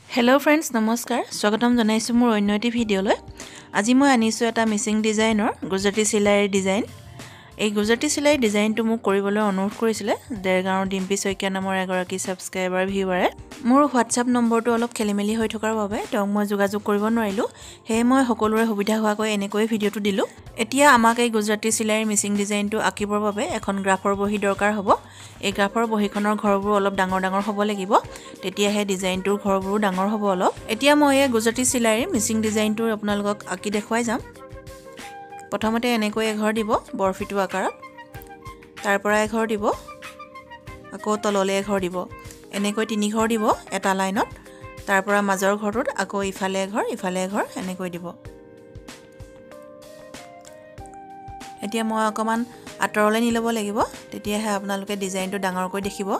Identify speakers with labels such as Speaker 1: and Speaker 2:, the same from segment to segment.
Speaker 1: Hello friends, namaskar. Swagatam janaisu mur onno eti video loi. Aji moi anisu eta missing designer Gujarati silai design. এই গুজৰাটী সিলাই ডিজাইনটো মোক কৰিবলৈ অনুৰোধ কৰিছিলে দেৰগাঁৱৰ ডিম্পি শইকীয়া নামৰ এগৰাকী সাবস্ক্ৰাইবাৰ ভিউৱাৰে মোৰ WhatsApp নম্বৰটো অলপ খেলিমেলি হৈ থকাৰ বাবে তেওঁক মই যোগাযোগ কৰিব নোৱাৰিলো হে মই সকলোৰে সুবিধা হোৱাকৈ এনেকৈ ভিডিওটো দিলো এতিয়া আমাক এই গুজৰাটী সিলাইৰ মিচিং ডিজাইনটো আঁকিবৰ বাবে এখন গ্ৰাফৰ বহি দৰকাৰ হ'ব এই গ্ৰাফৰ বহিখনৰ ঘৰবোৰ অলপ ডাঙৰ ডাঙৰ হ'ব লাগিব তেতিয়াহে ডিজাইনটোৰ ঘৰবোৰ ডাঙৰ হ'ব অলপ এতিয়া মই এই গুজৰাটী সিলাইৰ মিচিং ডিজাইনটো আপোনালোকক আঁকি দেখুৱাই যাম প্ৰথমতে এনেকৈ এঘৰ দিব বৰফিটো আকাৰত তাৰ পৰা এঘৰ দিব আকৌ তললে এঘৰ দিব এনেকৈ তিনি ঘৰ দিব এটা লাইনত তাৰ পৰা মাজৰ ঘৰটোত আকৌ ইফালে এঘৰ এনেকৈ দিব এতিয়া মই অকমান আতৰলে নি ল'ব লাগিব তেতিয়াহে আপোনালোকে ডিজাইনটো ডাঙৰকৈ দেখিব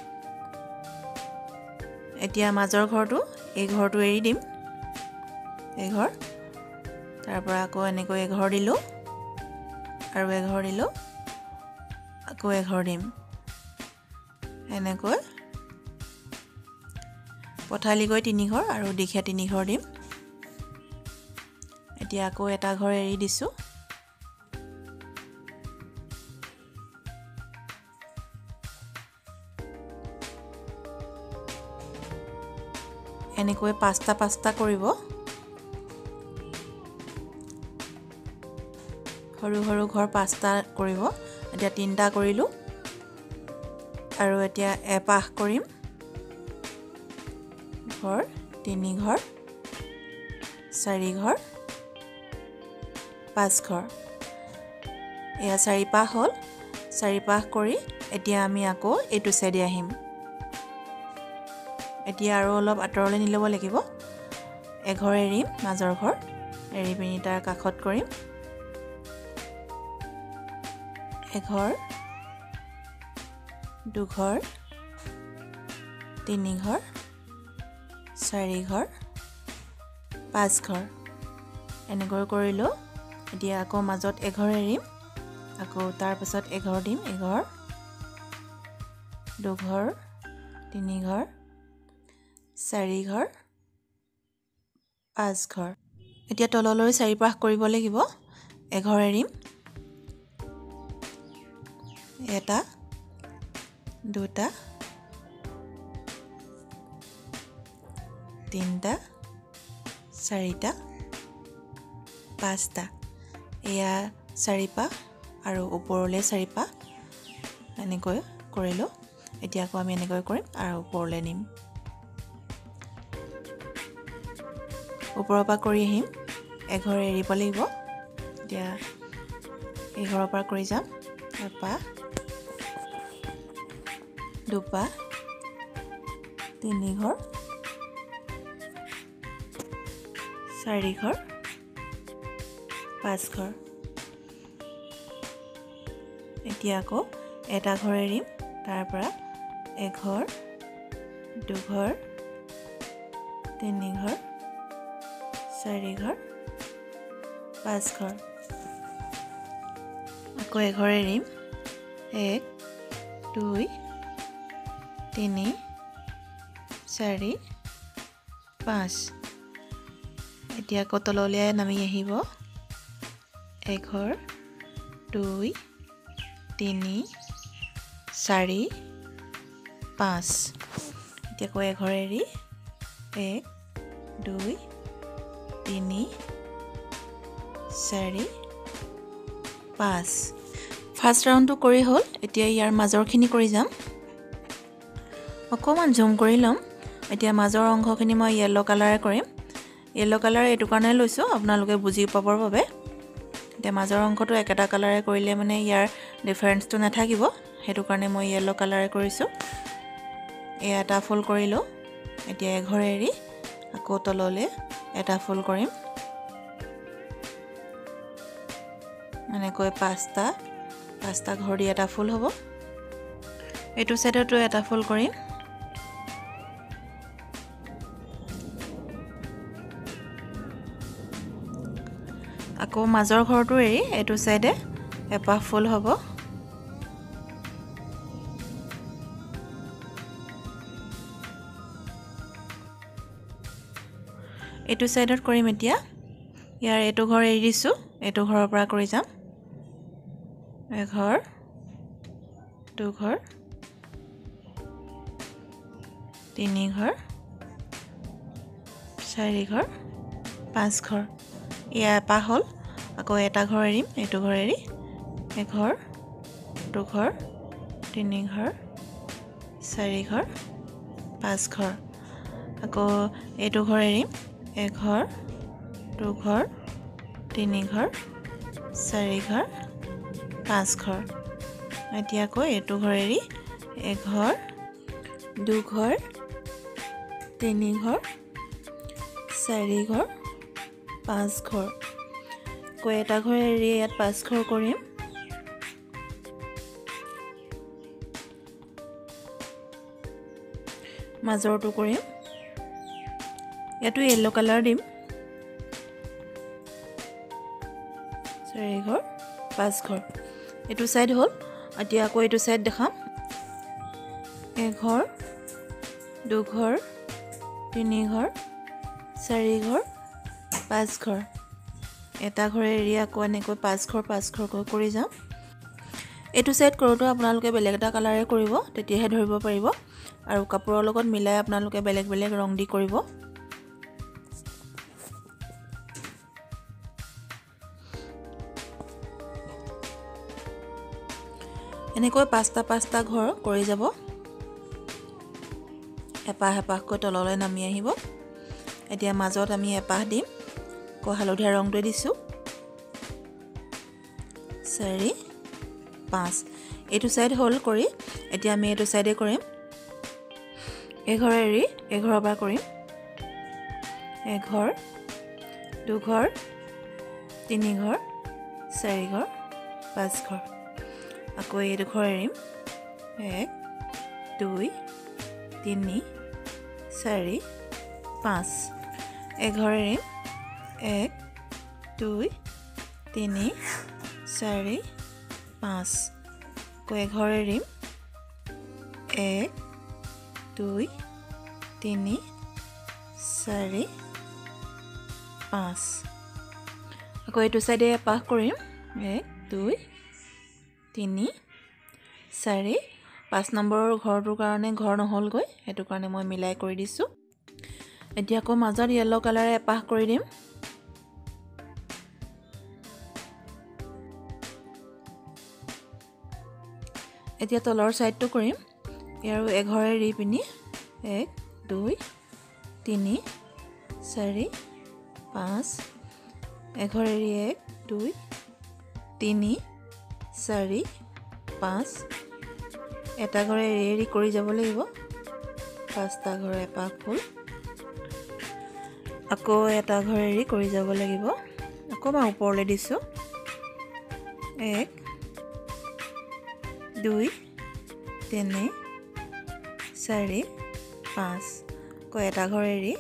Speaker 1: এতিয়া মাজৰ ঘৰটো এই ঘৰটো এৰি দিম এই ঘৰ তাৰ পৰা আকৌ এনেকৈ এঘৰ দিলো আৰু এঘৰ দিলো আকৌ এঘৰ দিম এনেকৈ পথালিকৈ তিনি ঘৰ আৰু দিখা তিনি ঘৰ দিম এতিয়া আকৌ এটা ঘৰ এৰি দিছো এনেকৈ পাঁচটা কৰিব হৰু হৰু ঘৰ পাঁচটা কৰিব এতিয়া তিনটা কৰিলো আৰু এতিয়া এপাহ কৰিম ঘৰ তিনি ঘৰ চাৰি ঘৰ পাঁচ ঘৰ এয়া চাৰি পাহ হল চাৰি পাহ কৰি এতিয়া আমি আকৌ এইটো সাইডে আহিম এতিয়া আৰু অলপ আতৰলে নি ল'ব লাগিব এঘৰ এৰিম মাজৰ ঘৰ এৰি পিনি তাৰ কাষত কৰিম এঘৰ দুঘৰ তিনি ঘৰ চাৰি ঘৰ পাঁচ ঘৰ এনেকৈ কৰিলো এতিয়া আকৌ মাজত এঘৰ এৰিম আকৌ তাৰ পাছত এঘৰ দিম এঘৰ দুঘৰ তিনি ঘৰ চাৰি ঘৰ পাঁচ ঘৰ এতিয়া তললৈ চাৰি পাহ কৰিব লাগিব এঘৰ এৰিম এটা দুটা তিনটা চাৰিটা পাঁচটা এয়া চাৰি পাহ আৰু ওপৰলে চাৰি পাহ এনেকৈ কৰিলো এতিয়া আকৌ আমি এনেকৈ কৰিম আৰু ওপৰলে নিম ওপৰৰ পৰা কৰি আহিম এঘৰ এৰিব লাগিব এতিয়া এঘৰৰ পৰা কৰি যাম এপাহ দুপাহ তিনি ঘৰ চাৰি ঘৰ পাঁচ ঘৰ এতিয়া আকৌ এটা ঘৰ এৰিম তাৰ পৰা এঘৰ দুঘৰ তিনি ঘৰ চাৰি ঘৰ পাঁচ ঘৰ আকৌ এঘৰ এৰিম এক দুই তিনি চাৰি পাঁচ এতিয়া আকৌ তললৈ নামি আহিব এঘৰ দুই তিনি চাৰি পাঁচ এতিয়া আকৌ এঘৰ এৰি এক দুই তিনি চাৰি পাঁচ ফাৰ্ষ্ট ৰাউণ্ডটো কৰি হ'ল এতিয়া ইয়াৰ মাজৰখিনি কৰি যাম অকমান জুম কৰি লম এতিয়া মাজৰ অংশখিনি মই ইয়েলো কালাৰে কৰিম ইয়েলো কালাৰ এইটো কাৰণে লৈছো আপোনালোকে বুজি পাবৰ বাবে এতিয়া মাজৰ অংশটো একেটা কালাৰে কৰিলে মানে ইয়াৰ ডিফাৰেন্সটো নাথাকিব হেতু কাৰণে মই ইয়েলো কালাৰে কৰিছো এয়া এটা ফুল কৰিলো এতিয়া এঘৰ এৰি আকৌ তললে এটা ফুল কৰিম এনেকৈ পাঁচটা ঘৰ দি এটা ফুল হ'ব এইটো সাইডতো এটা ফুল কৰিম আকৌ মাজৰ ঘৰটো এৰি এইটো সাইডে এপাহ ফুল হ'ব এইটো সাইডত কৰিম এতিয়া ইয়াৰ এটো ঘৰ এৰি দিছো এটো ঘৰৰ পৰা কৰি যাম এঘৰ দুঘৰ তিনি ঘৰ চাৰি ঘৰ পাঁচ ঘৰ ইয়া পা হল আকৌ এটা ঘৰ এৰিম এটো ঘৰ এৰি এঘৰ দুঘৰ তিনি ঘৰ চাৰি ঘৰ পাঁচ ঘৰ আকৌ এটো ঘৰ এৰিম এঘৰ দুঘৰ তিনি ঘৰ চাৰি ঘৰ পাঁচ ঘৰ এতিয়া আকৌ এটো ঘৰ এৰি এঘৰ দুঘৰ তিনি ঘৰ চাৰি ঘৰ পাঁচ ঘৰ আকৌ এটা ঘৰ এৰি ইয়াত পাঁচ ঘৰ কৰিম মাজৰটো কৰিম ইয়াতো ইয়েলো কালাৰ দিম চাৰি ঘৰ পাঁচ ঘৰ এটো সাইড হল এতিয়া আকৌ এটো সাইড দেখাম এঘৰ দুঘৰ তিনি ঘৰ চাৰি ঘৰ পাঁচ ঘৰ এটা ঘৰ এৰি আকৌ এনেকৈ পাঁচ ঘৰ কৰি যাম এটো সাইড কৰোটো আপোনালোকে বেলেগ এটা কালাৰে কৰিব তেতিয়াহে ধৰিব পাৰিব আৰু কাপোৰৰ লগত মিলাই আপোনালোকে বেলেগ বেলেগ ৰং দি কৰিব এনেকৈ পাঁচটা ঘৰ কৰি যাব এপাহ এপাহকৈ তললৈ নামি আহিব এতিয়া মাজত আমি এপাহ দিম কো হালধীয়া ৰংটো দিছো 4 5 এটো সাইড হল কৰি এতিয়া আমি এটো সাইডে কৰিম এঘৰ এৰি এঘৰৰ পৰা কৰিম এঘৰ দুঘৰ তিনি ঘৰ চাৰি ঘৰ পাঁচ ঘৰ আকৌ এটো ঘৰ এৰিম 1 2 3 4 5 এঘৰ এৰিম 1 2 3 4 5 আকৌ এঘৰ এৰিম 1 2 3 4 5 আকৌ এটো সাইডে এপাহ কৰিম 1 2 3 4 5 নম্বৰৰ ঘৰটোৰ কাৰণে ঘৰ নহল গৈ হেতু কাৰণে মই মিলাই কৰি দিছো এতিয়া আকৌ মাজত ইয়েলো কালাৰে এপাহ কৰি দিম এতিয়া তলৰ সাইডটো কৰিম ইয়াৰো এঘৰ এৰি পিনি 1 2 3 4 5 এঘৰ এৰি 1 2 3 4 5 এটা ঘৰ এৰি কৰি যাব লাগিব পাঁচটা ঘৰ এপাহ ফুল আকৌ এটা ঘৰ এৰি কৰি যাব লাগিব আকৌ মই ওপৰলৈ দিছো 1 2 3 4 5 আকৌ এটা ঘৰ এৰি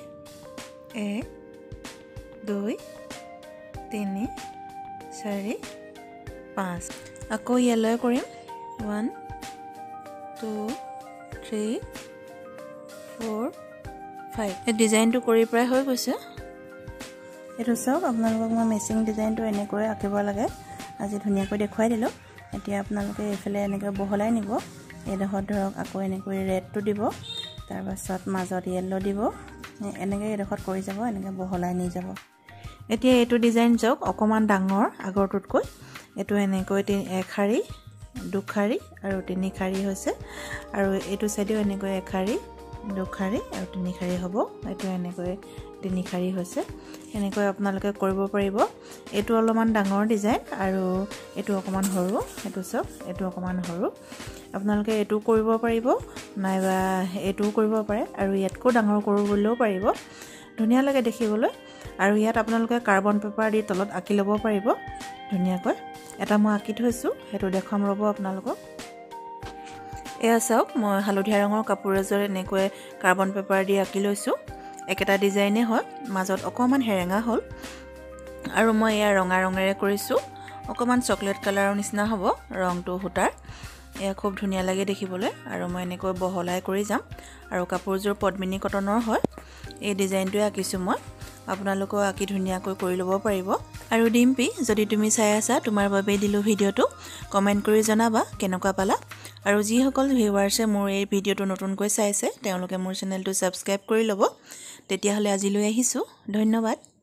Speaker 1: 1 2 3 4 5 আকৌ ইয়েলো কৰিম 1 2 3 4 5 এই ডিজাইনটো কৰি প্ৰায় হৈ গৈছে এটো সব আপোনালোকক মই মেচিং ডিজাইনটো এনেকৈ আঁকিব লাগে আজি ধুনিয়াকৈ দেখুৱাই দিলো এতিয়া আপোনালোকে এফালে এনেকৈ বহলাই নিব এডখত ধৰক আকৌ এনেকৈ ৰেডটো দিব তাৰ পাছত মাজত ইয়েলো দিব এনেকৈ এডখত কৰি যাব এনেকৈ বহলাই নি যাব এতিয়া এটো ডিজাইন জক অকমান ডাঙৰ আগৰটোতকৈ এটো এনেকৈ এখাৰি দুখাৰি আৰু তিনিখাৰি হৈছে আৰু এটো সাইডেও এনেকৈ এখাৰি দুখাৰি আৰু তিনিখাৰি হ'ব এটো এনেকৈ তিনিখাৰি হৈছে এনেকৈ আপোনালোকে কৰিব পাৰিব এটো অলপমান ডাঙৰ ডিজাইন আৰু এটো অকমান সৰু এটো সব এটো অকমান সৰু আপোনালোকে এটো কৰিব পাৰিব নাইবা এটো কৰিব পাৰে আৰু ইয়াতকৈ ডাঙৰ কৰিব বুলিও পাৰিব ধুনিয়া লাগে দেখিবলৈ আৰু ইয়াত আপোনালোকে কাৰ্বন পেপাৰ দি তলত আঁকি ল'ব পাৰিব ধুনিয়াকৈ এটা মই আঁকি থৈছো হেতু দেখাম ৰব আপোনালোকক এয়া চাওক মই হালধীয়া ৰঙৰ কাপোৰ এজৰ এনেকৈ কাৰ্বন পেপাৰ দি আঁকি লৈছো একেটা ডিজাইনে হয় মাজত অকমান হেৰেঙা হল আৰু মই এয়া ৰঙা ৰঙেৰে কৰিছো অকমান চকলেট কালাৰৰ নিচিনা হ'ব ৰংটো হুটাৰ এয়া খুব ধুনিয়া লাগে দেখিবলৈ আৰু মই এনেকৈ বহলাই কৰি যাম আৰু কাপোৰজোৰ পদ্মিনী কটনৰ হয় এই ডিজাইনটো আঁকিছো মই আপোনালোকেও আঁকি ধুনীয়াকৈ কৰি ল'ব পাৰিব। আৰু ডিম্পি, যদি তুমি চাই আছা, তোমাৰ বাবে দিলোঁ ভিডিঅ'টো, কমেণ্ট কৰি জনাবা কেনেকুৱা পালা। আৰু যিসকল ভিউৱাৰ্ছে মোৰ এই ভিডিঅ'টো নতুনকৈ চাইছে তেওঁলোকে মোৰ চেনেলটো ছাবস্ক্ৰাইব কৰি ল'ব। তেতিয়াহ'লে আজিলৈ আহিছোঁ, ধন্যবাদ।